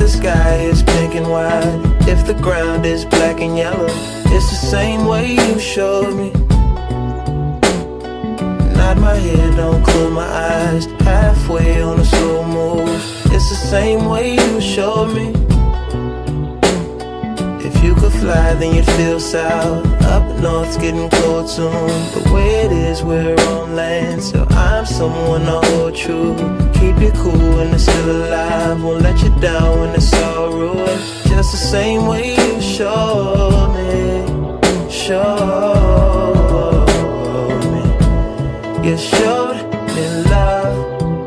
the sky is pink and white, if the ground is black and yellow, it's the same way you showed me. Nod my head, don't close my eyes, halfway on a slow move, it's the same way you showed me. If you could fly, then you'd feel south. Up north's getting cold soon. The way it is, we're on land, so I'm someone to hold true. Keep you cool when it's still alive, won't let you down when it's all ruined. Just the same way you showed me, showed me. You showed me love,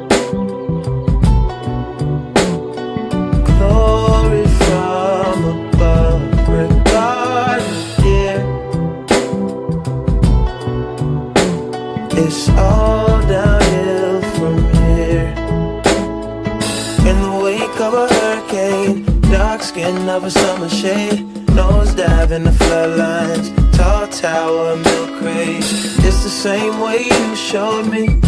glory from above. It's all downhill from here. In the wake of a hurricane, dark skin of a summer shade, nosedive in the floodlines, tall tower, milk crate. It's the same way you showed me.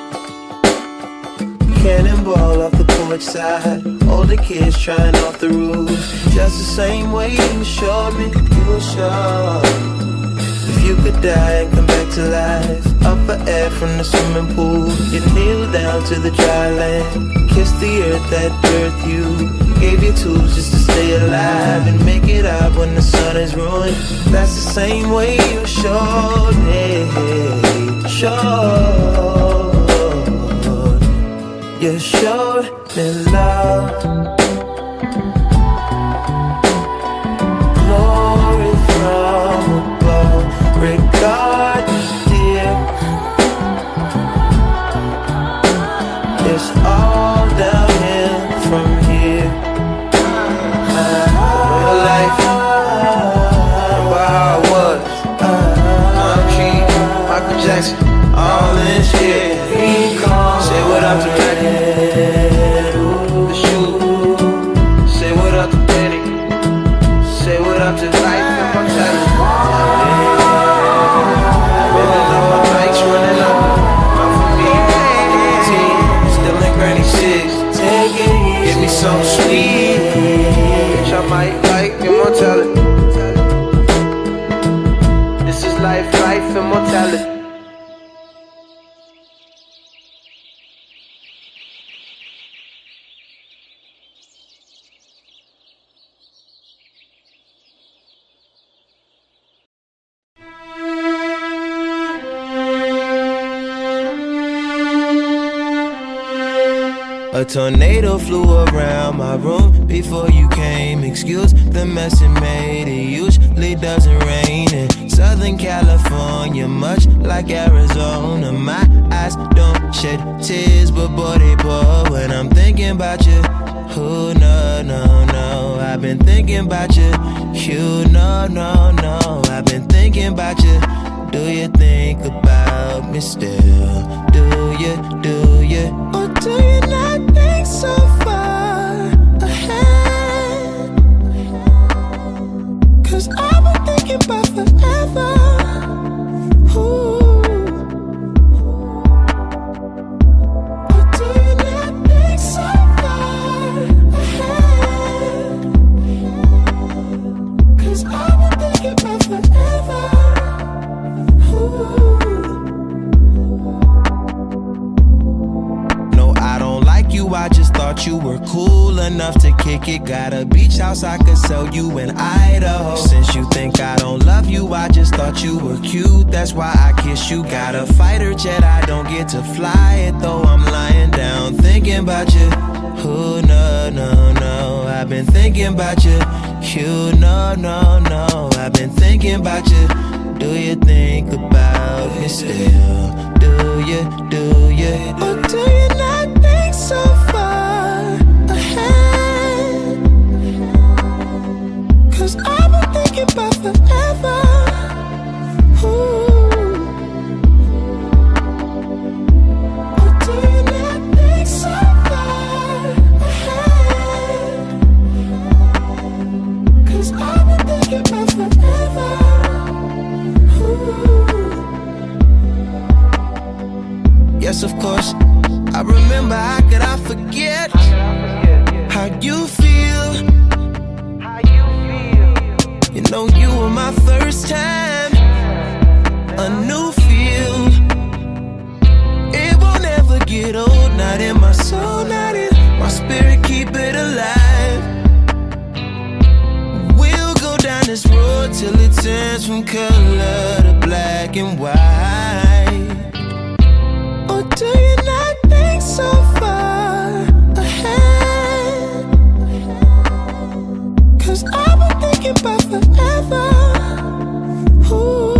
Cannonball off the porch side, older kids trying off the roof. Just the same way you showed me. You showed. If you could die and come back to life, up for air from the swimming pool, you kneel down to the dry land, kiss the earth that birthed you, gave you tools just to stay alive and make it up when the sun is ruined. That's the same way you showed me, showed. You showed me love, glory from above. Regardless, dear, it's all downhill from here. Real life, remember how it was. I'm King, Michael Jackson, all in shit. Say what up to Reggie, the shoe. Say what up to Benny. Say what up to life and my challenge. So sweet, which I might like immortality. This is life, life, immortality. A tornado flew around my room before you came. Excuse the mess it made. It usually doesn't rain in Southern California, much like Arizona. My eyes don't shed tears, but boy they pour when I'm thinking about you. Oh no, no, no, I've been thinking about you. You no, no, no, I've been thinking about you. Do you think about me still? Do you, do you? Or do you not think so far ahead? Cause I've been thinking about forever. Ooh. Or do you not think so far ahead? Cause I've been thinking about forever. No, I don't like you, I just thought you were cool enough to kick it. Got a beach house I could sell you in Idaho. Since you think I don't love you, I just thought you were cute, that's why I kiss you. Got a fighter jet, I don't get to fly it, though I'm lying down thinking about you. Oh no, no, no, I've been thinking about you. You no, no, no, I've been thinking about you. Do you think about me still? Do you, do you? Or do you not think so far ahead? Cause I've been thinking about forever. Ooh. Or do you not think so far ahead? Cause I've been thinking about forever. Yes, of course, I remember, how could I forget how you feel first time, a new feel. It won't ever get old, not in my soul, not in my spirit, keep it alive. We'll go down this road till it turns from color to black and white. Or do you not think so far ahead? 'Cause I've been thinking about forever. Ooh.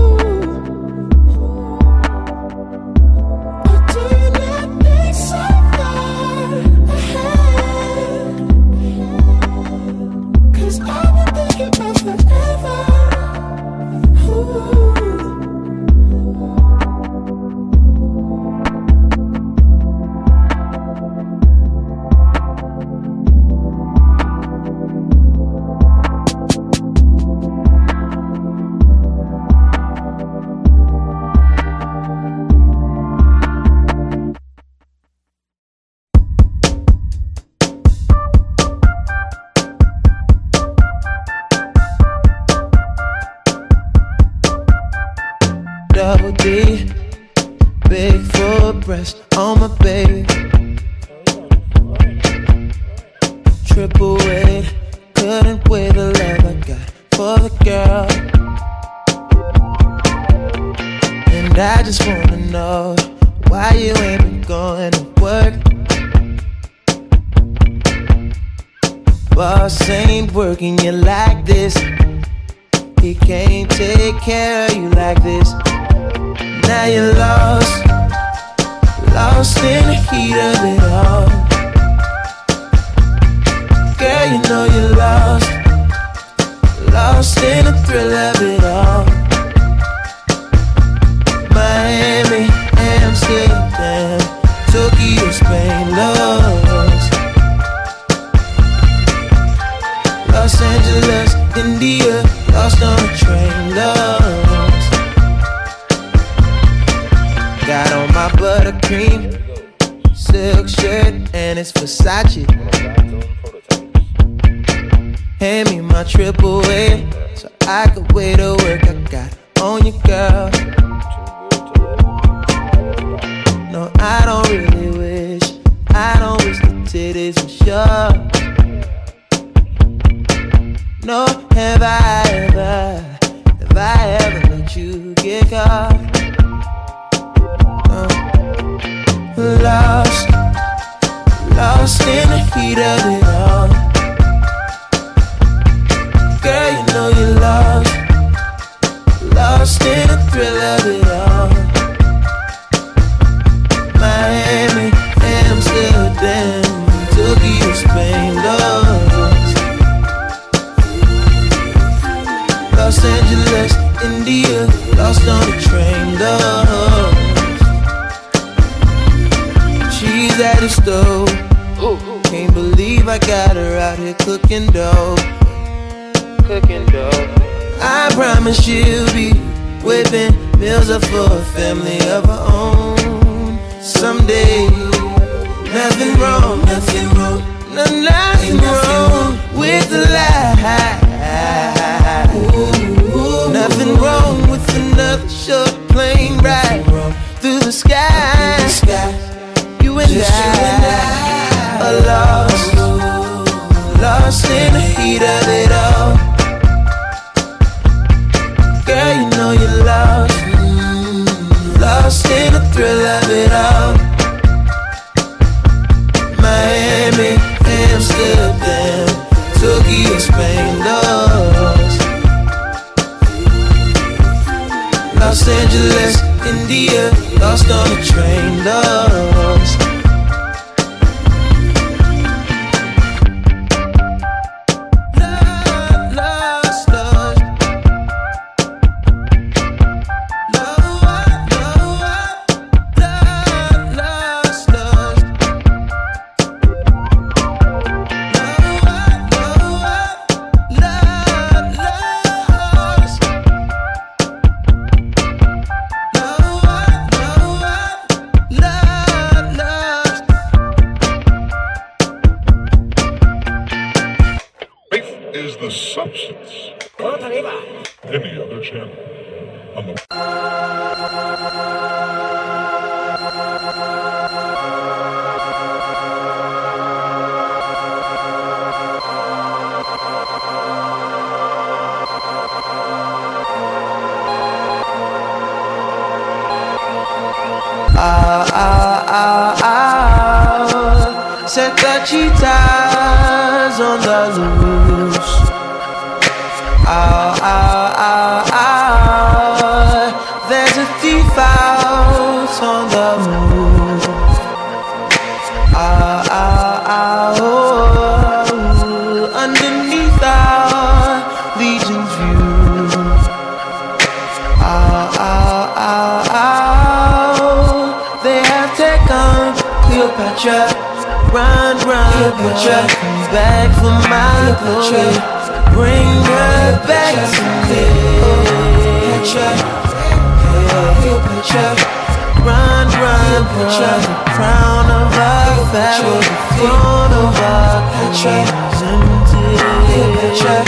Or do you not think so far ahead? 'Cause I've been thinking about forever. Ooh. Double D, big full breast on my baby. Triple weight, couldn't weigh the love I got for the girl. And I just wanna know why you ain't been going to work. Boss ain't working you like this. He can't take care of you like this. Now you're lost, lost in the heat of it all. Girl, you know you're lost, lost in the thrill of it all. Miami, Amsterdam, Tokyo, Spain, lost. Los Angeles, India, lost on a train, lost. Got on my buttercream silk shirt and it's Versace. Hand me my triple A so I could weigh the work I got on you, girl. No, I don't really wish, I don't wish the titties were sure. No, have I ever let you get caught? Lost, lost in the heat of it all. Girl, you know you're lost, lost in the thrill of it all. Miami, Amsterdam, Tokyo, Spain, lost. Los Angeles, India, lost on the train, lost. She's at the stove, can't believe I got her out here cooking dough. I promise she'll be whipping meals up for a family of her own someday. Nothing wrong, nothing wrong, nothing wrong with the lie. Nothing wrong with another short plane ride through the sky. You and I are lost, lost in the heat of it all. Girl, you know you're lost, lost in the thrill of it all. Miami, Amsterdam, Tokyo, Spain, lost. Los Angeles, India, lost on the train, lost. Is the substance. any other channel on the set the cheetahs on the loose. There's a thief out on the move. Underneath our legion's view. They have taken Cleopatra. Run, Cleopatra, come back for my glory. Bring her back to me. Cleopatra, run, Cleopatra, the crown of our pharaoh, the throne of our kings empty. Cleopatra.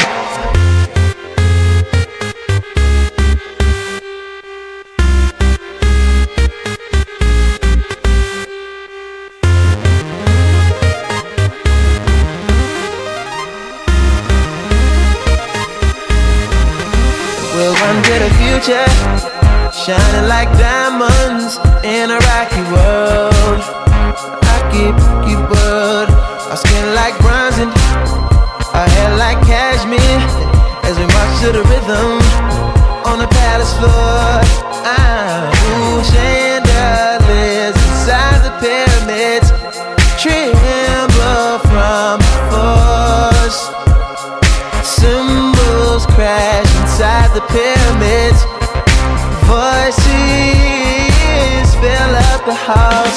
We'll run to the future, shining like diamonds in a rocky world. Rocky world. Our skin like bronze and our hair like cashmere, as we march to the rhythm on the palace floor. Chandeliers inside the pyramids tremble from force. Symbols crash inside the pyramids. Voices fill up the house.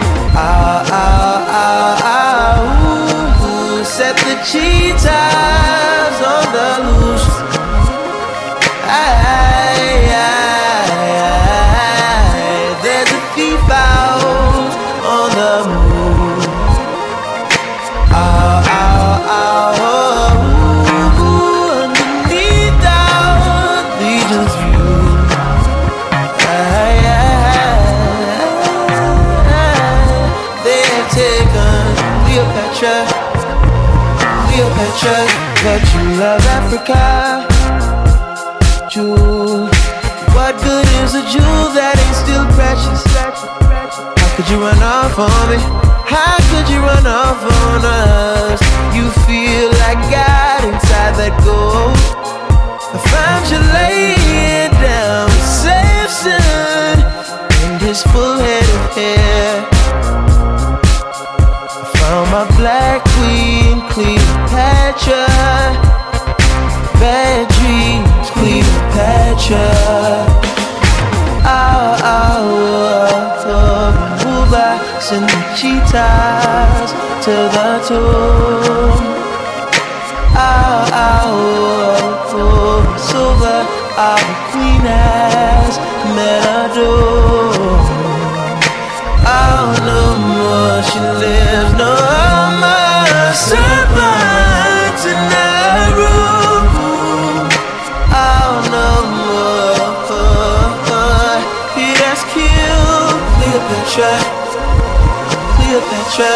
Set the cheetahs on the loose. There's a thief out on the move. Underneath our legion's view. They have taken Cleopatra, but you love Africa. Jewel, what good is a jewel that ain't still precious? How could you run off on me? How could you run off on us? You feel like God inside that gold. I found you laying down with Samson and his full head of hair. I found my black queen, Cleopatra. Bad dreams, Cleopatra. Send the cheetahs to the tomb. Silver, our queen has met a doom. No more she lives, no more serpents in that room. No more, he has killed Cleopatra. Cleopatra.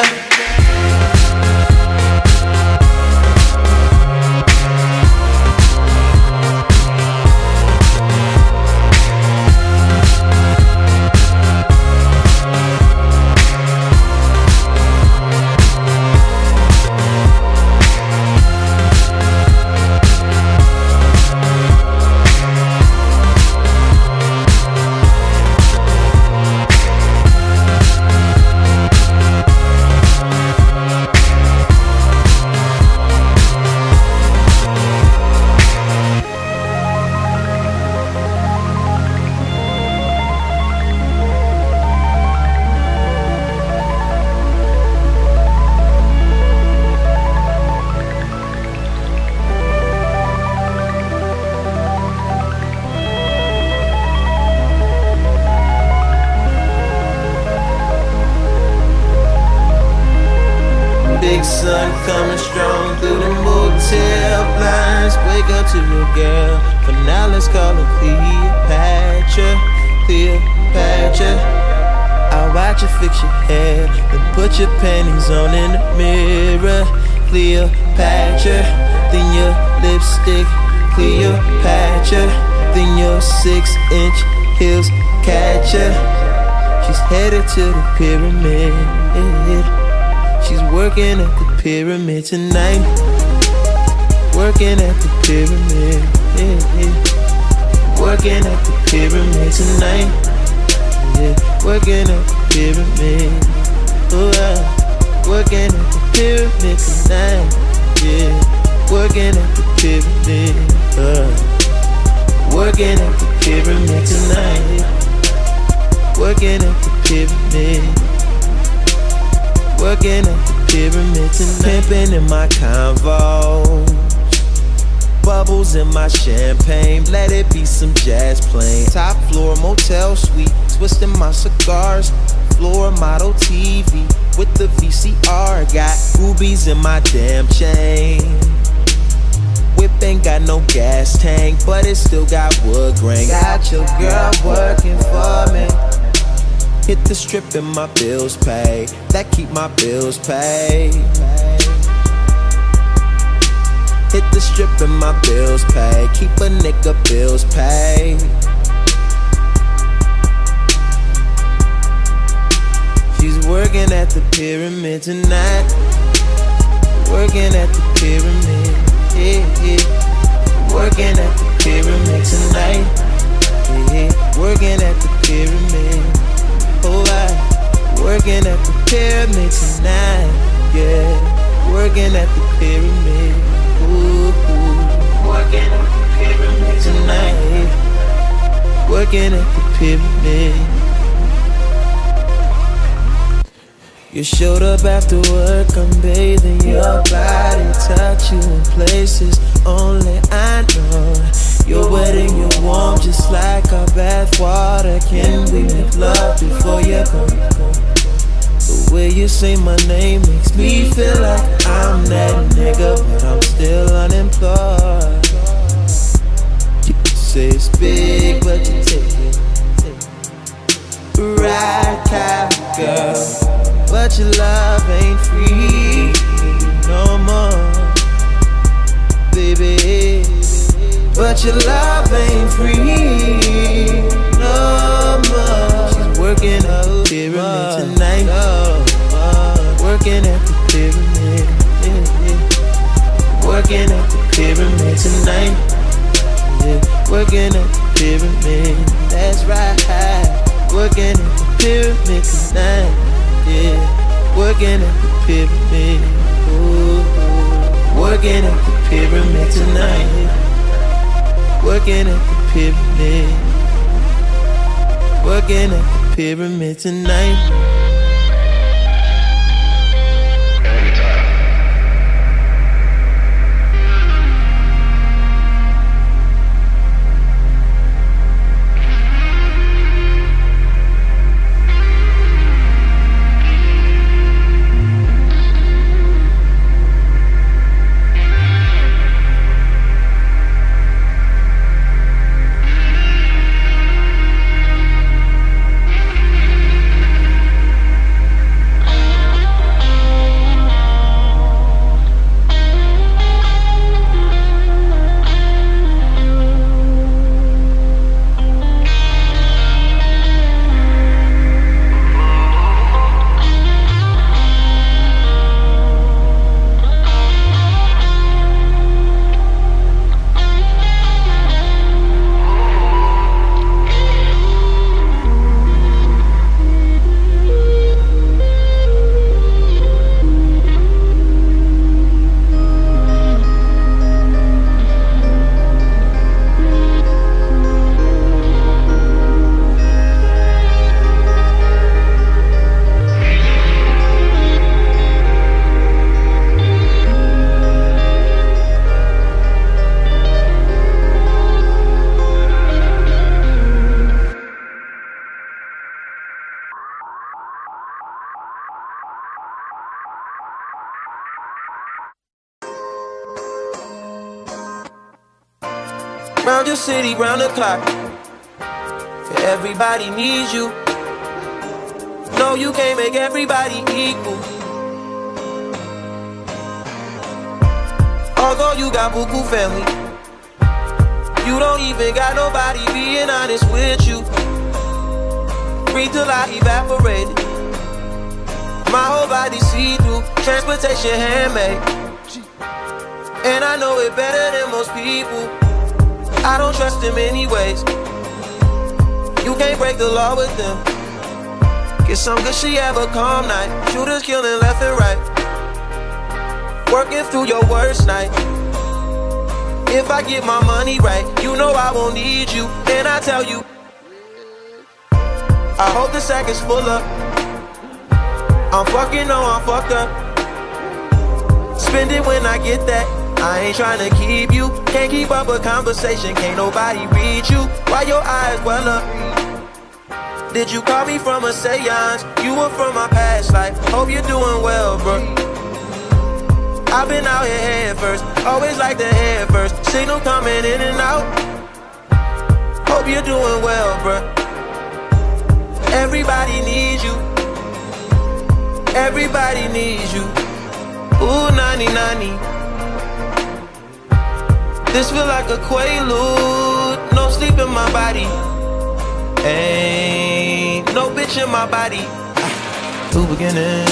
to your girl. For now, let's call her Cleopatra. Cleopatra. I'll watch you fix your hair, then put your panties on in the mirror. Cleopatra. Then your lipstick. Cleopatra. Then your 6-inch heels catch her. She's headed to the pyramid. She's working at the pyramid tonight. Working at the pyramid. Working at the pyramid tonight. Working at the pyramid. Working at the pyramid tonight. Working at the pyramid. Working at the pyramid tonight. Working at the pyramid. Working at the pyramid tonight. Pimpin' in my Convo. Bubbles in my champagne. Let it be some jazz playing. Top floor motel suite. Twisting my cigars. Floor model TV with the VCR. Got rubies in my damn chain. Whip ain't got no gas tank, but it still got wood grain. Got your girl working for me. Hit the strip and my bills paid. That keep my bills paid. Hit the strip and my bills paid. Keep a nigga bills paid. She's working at the pyramid tonight. Working at the pyramid. Working at the pyramid tonight. Working at the pyramid. Working at the pyramid tonight. Working at the pyramid. Working at the pyramid tonight. Working at the pyramid. You showed up after work, I'm bathing your body, touch you in places only I know. You're wet and you're warm, just like our bath water. Can we make love before you go? The way you say my name makes me feel like I'm that nigga, but I'm still unemployed. You say it's big, but you take it. Right, girl. But your love ain't free no more, baby. But your love ain't free no more. She's working at the pyramid tonight. Working at the pyramid. Working at the pyramid tonight. Working at the pyramid. That's right. Working at the pyramid tonight. Working at the pyramid. Working at the pyramid tonight. Working at the pyramid. Working at the pyramid tonight. Round your city, round the clock. Everybody needs you. No, you can't make everybody equal. Although you got buku family, you don't even got nobody being honest with you. Breathe till I evaporated. My whole body see-through. Transportation handmade. And I know it better than most people. I don't trust them anyways. You can't break the law with them. Get some good shit, have a calm night. Shooters killing left and right. Working through your worst night. If I get my money right, you know I won't need you. And I tell you, I hope the sack is full up. I'm fucking, no, I'm fucked up. Spend it when I get that. I ain't tryna keep you. Can't keep up a conversation. Can't nobody read you. Why your eyes well up? Did you call me from a seance? You were from my past life. Hope you're doing well, bro. I've been out here head first. Always like the head first. Signal coming in and out. Hope you're doing well, bro. Everybody needs you. Everybody needs you. Ooh, 90-90. This feel like a quaalude. No sleep in my body. Ain't no bitch in my body. New beginnings,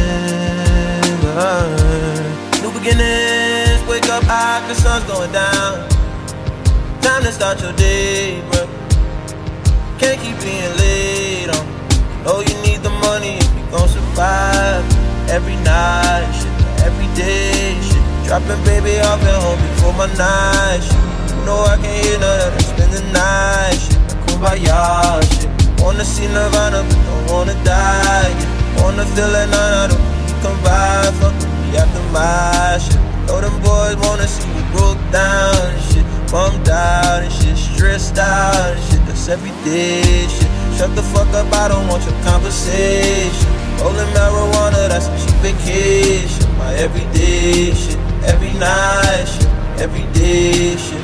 new beginnings. Wake up high, the sun's going down. Time to start your day, bro. Can't keep being late on. Know you need the money if you gon' survive. Every night, shit, every day, shit. Dropping baby off at home before my night, shit. You know I can't hear none of that, spend the night, shit. Kumbaya, shit. Wanna see Nirvana, but don't wanna die, yeah. Wanna feel that none of them you come by. Fuck with me after my shit. Know them boys wanna see you broke down and shit. Bummed out and shit, stressed out and shit. That's everyday shit. Shut the fuck up, I don't want your conversation. Rolling marijuana, that's some cheap vacation. My everyday shit, every night shit, everyday shit.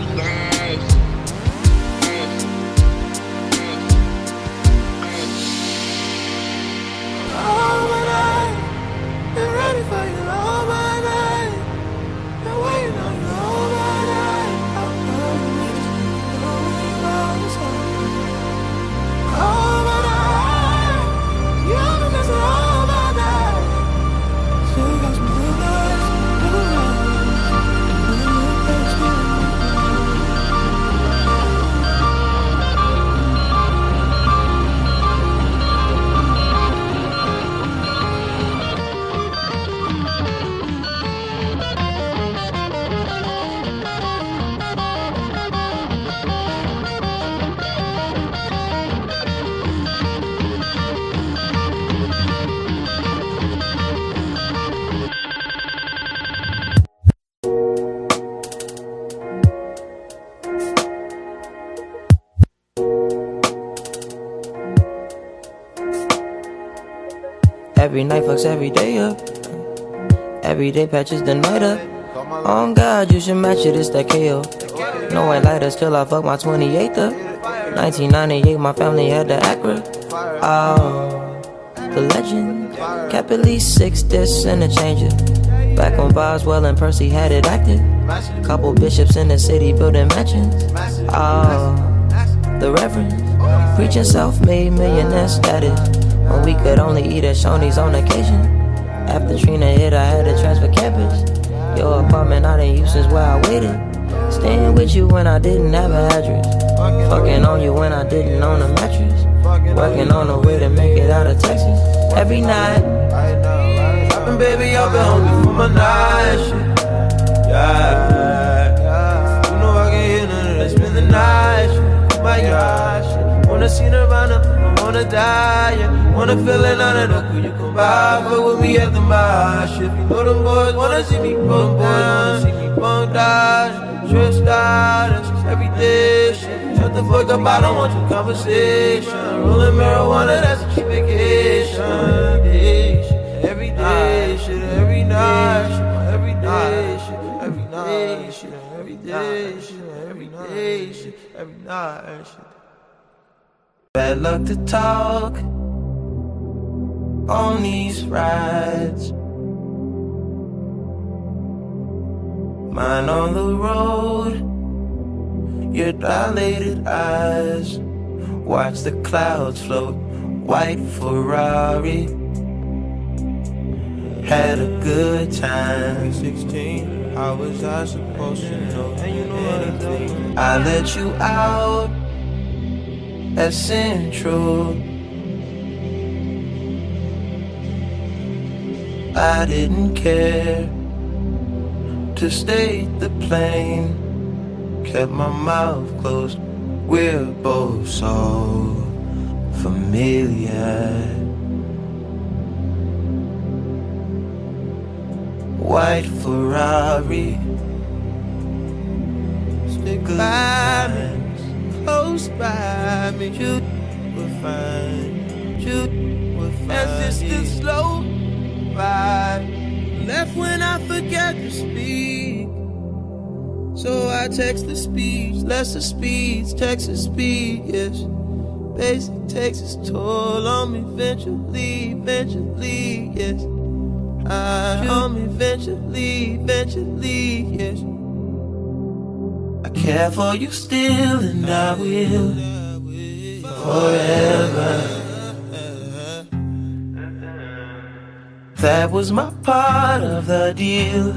All my night, been ready for you all my night. Been waiting on you all my night. I'm loving you, just knowing all the time. All my night, you been missing all my night. Still got some good nights, good nights. Every night fucks every day up. Every day patches the night up. On God, you should match it, it's that KO. No, I ain't light us till I fuck my 28th up. 1998, my family had the Acura. Oh, the legend. Kept at least 6 discs and a changer. Back when Boswell and Percy had it active. Couple bishops in the city building mansions. Oh, the Reverend. Preaching self-made millionaire status. When we could only eat at Shoney's on occasion. After Trina hit, I had to transfer campus. Your apartment I didn't use since where I waited. Staying with you when I didn't have an address. Fucking on you when I didn't own a mattress. Working on the way to make it out of Texas. Every night, Dropping baby off at home before my night shit. Yeah, you know I can't hear none of that. Spend the night shit. My gosh, shit. Wanna see Nirvana, I wanna die, yeah. Wanna feel it, none of the cool you come by. Fuck with me at the mosh. If you know them boys wanna see me broke down, see me bumped out, stressed out, and just everyday shit. Shut the fuck up, I don't want your conversation. Rolling marijuana, that's a cheap vacation. Day shit, every day shit, every night shit, every day shit, every night. day, shit, every day, shit, every day, shit, every night, shit. Bad luck to talk on these rides. Mine on the road, your dilated eyes. Watch the clouds float, white Ferrari. Had a good time. 16, how was I supposed to know anything? I let you out at Central. I didn't care to stay the plane. Kept my mouth closed. We're both so familiar. White Ferrari. Stick by me, close by me. You will find, you will find. As it's the slow ride. Left when I forget to speak. So I text the speech, lesser speeds, Texas speed, yes. Basic takes its toll on me eventually, yes. On me eventually, yes. I care for you still and I will forever. That was my part of the deal.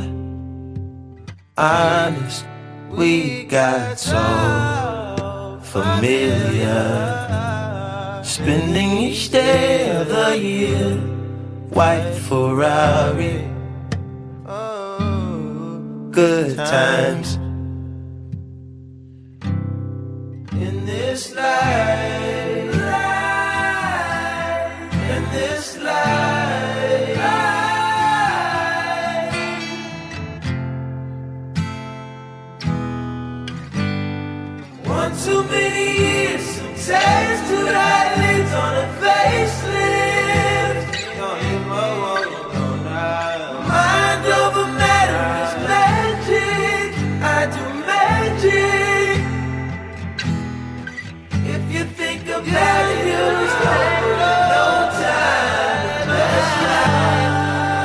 Honest, we got so familiar. Spending each day of the year. White Ferrari. Good times. In this life, in this life, one too many years, some tears to that leads on a facelift. Mind over matter is magic. I do magic. If you think about it, you'll stop no time. That's right.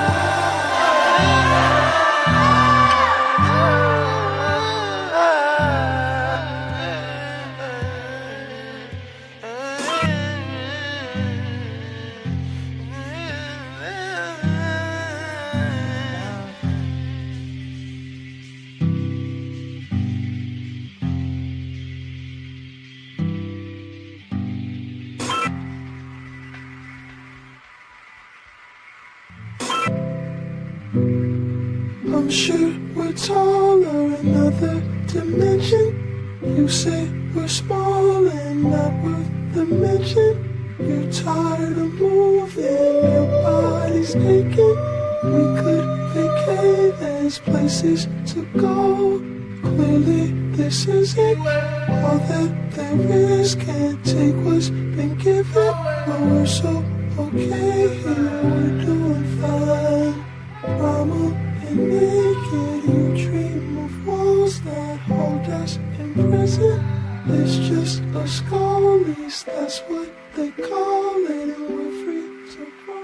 I'm sure we're taller, another dimension. You say we're small and not worth the mention. You're tired of moving, your body's aching. We could vacate, there's places to go. Clearly this isn't all that there is. Can't take what's been given, but we're so okay here, we're doing fine. Mama and naked, you dream of walls that hold us in prison. It's just a skull lease, that's what they call it, and we're free to roam.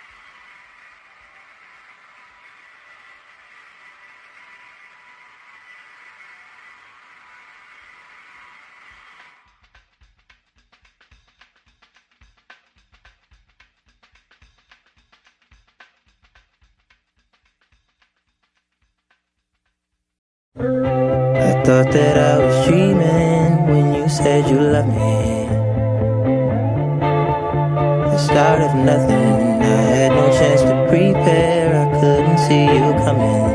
I thought that I was dreaming when you said you loved me. The start of nothing, I had no chance to prepare, I couldn't see you coming.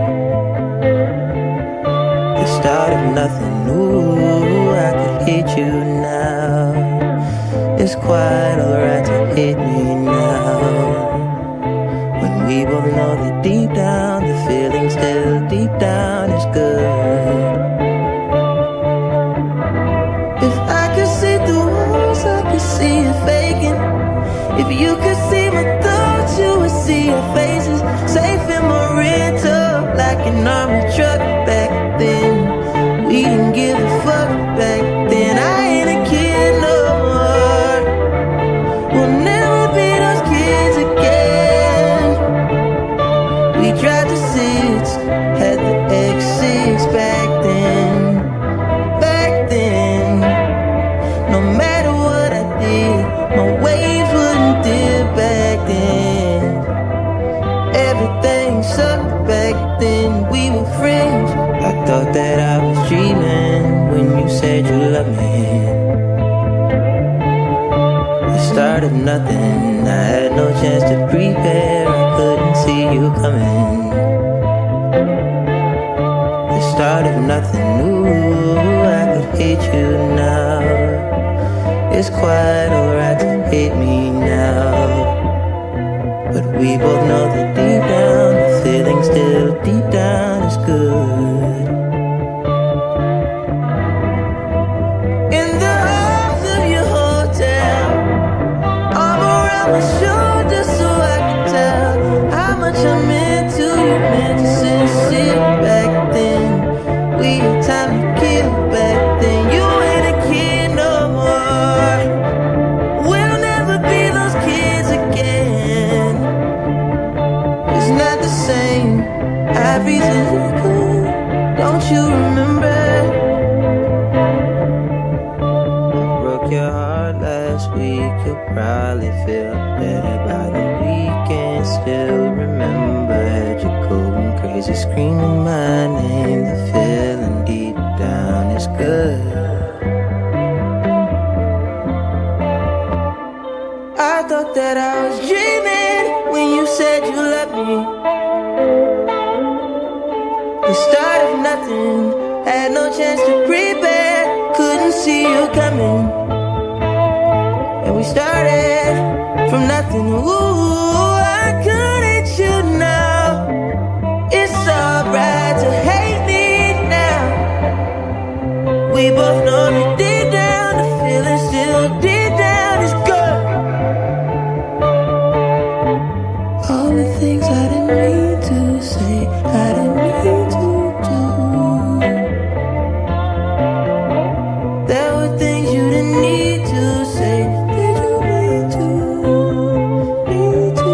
The start of nothing, ooh, I could hate you now. It's quite alright to hate me now. When we both know that deep down, the feeling still deep down is good. If I could see through walls, I could see you faking. If you could see my thoughts, you would see your faces. Safe in my rental, like an army truck. thought that I was dreaming when you said you loved me. The start of nothing, I had no chance to prepare, I couldn't see you coming. The start of nothing, ooh, I could hate you now. It's quite alright to hate me now, but we both know that deep down, the feeling still deep down is good. In the halls of your hotel, arm around my shoulder so I can tell how much I meant to you, meant to sit back then. We had time to kill back then. You ain't a kid no more. We'll never be those kids again. It's not the same. Everything's cool. Don't you remember? I broke your heart last week. You'll probably feel better by the weekend. Still remember, had you going crazy, screaming my name. The feeling deep down is good. I thought that I was dreaming when you said you loved me. The start of nothing, had no chance to prepare, couldn't see you coming. And we started from nothing, ooh, I couldn't you now. It's alright to hate me now. We both know that deep down, the feeling still deep down is good. All the things I didn't mean to say, I didn't mean to do. There were things you didn't need to say. Did you mean to? Need to?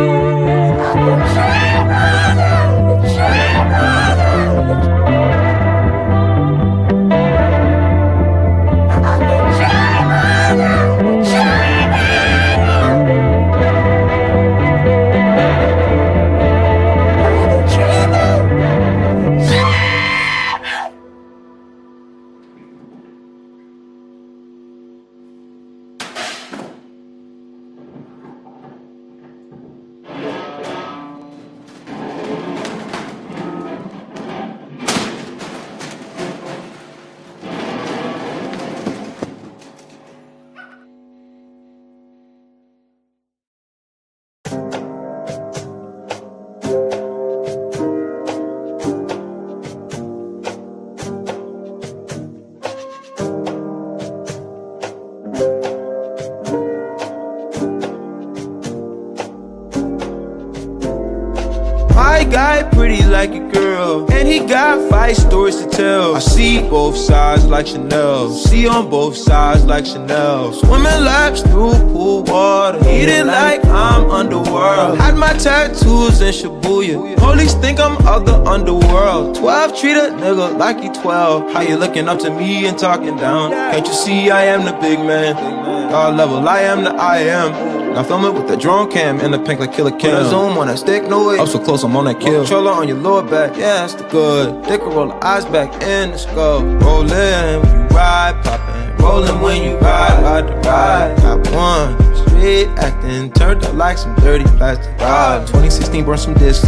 My guy pretty like a girl, and he got 5 stories to tell. I see both sides like Chanel, see on both sides like Chanel. Swimming laps through pool water, eating like I'm underworld. Had my tattoos in Shibuya, police think I'm of the underworld. 12 treat a nigga like he 12. How you looking up to me and talking down? Can't you see I am the big man? God level, I am the I am. Now film it with the drone cam in the pink like Killer Cam. Zoom on that stick, no way. Up so close, I'm on that kill. Controller on your lower back, yeah, that's the good. Dick will roll the eyes back in the skull. Rollin' when you ride, poppin'. Rollin' when you ride the ride. Got one, straight acting, turned up like some dirty plastic. 2016 burned some discs.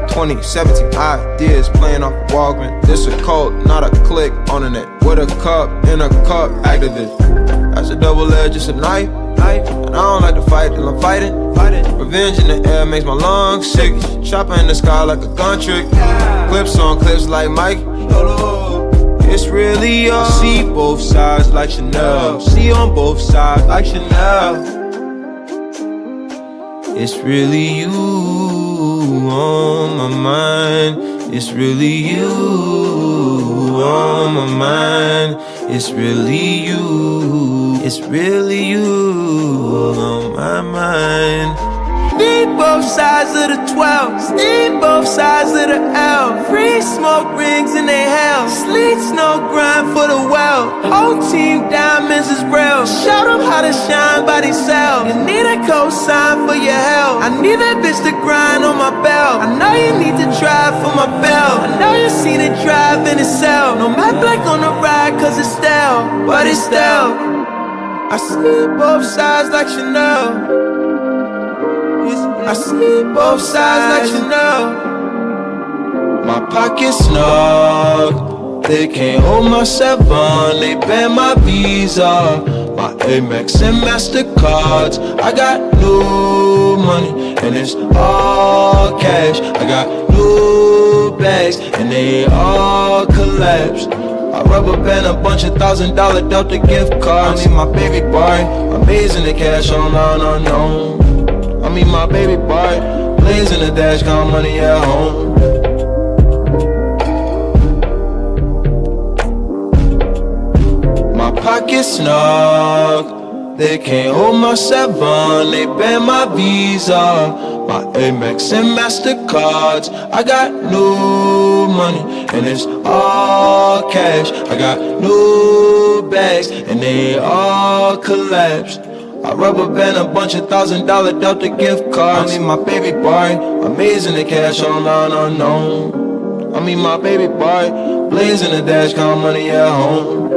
2017 ideas playing off the Walgreens. This a cult, not a click on the net. With a cup, in a cup, activist. That's a double edge, just a knife. And I don't like to fight till I'm fighting. Revenge in the air makes my lungs sick. Chopper in the sky like a gun trick. Clips on clips like Mike. It's really us. See both sides like Chanel. See on both sides like Chanel. It's really you on my mind. It's really you on my mind. It's really you. It's really you on my mind. Beat both sides of the 12, steam both sides of the L. Free smoke rings in they hell, sleet snow grind for the well. Whole team diamonds is real, show them how to shine by themselves. You need a cosign for your help, I need that bitch to grind on my belt. I know you need to drive for my belt, I know you seen it drive in itself. No matte black on the ride cause it's stale, but it's stale. I see both sides like Chanel, I see both sides like Chanel. My pocket's snug, they can't hold my 7, they ban my Visa, my Amex and MasterCards. I got new money and it's all cash. I got new bags and they all collapse. I rubber band a bunch of $1,000 Delta gift cards. I mean my baby boy, amazing the cash online unknown. I mean my baby boy, blazing the dash, count money at home. My pocket's snug, they can't hold my 7, they ban my Visa, my Amex and MasterCards. I got new money and it's all cash. I got new bags and they all collapse. I rubber band a bunch of $1,000 Delta gift cards. I mean my baby boy, amazing the cash online unknown. I mean my baby boy, blazing the dash, count money at home.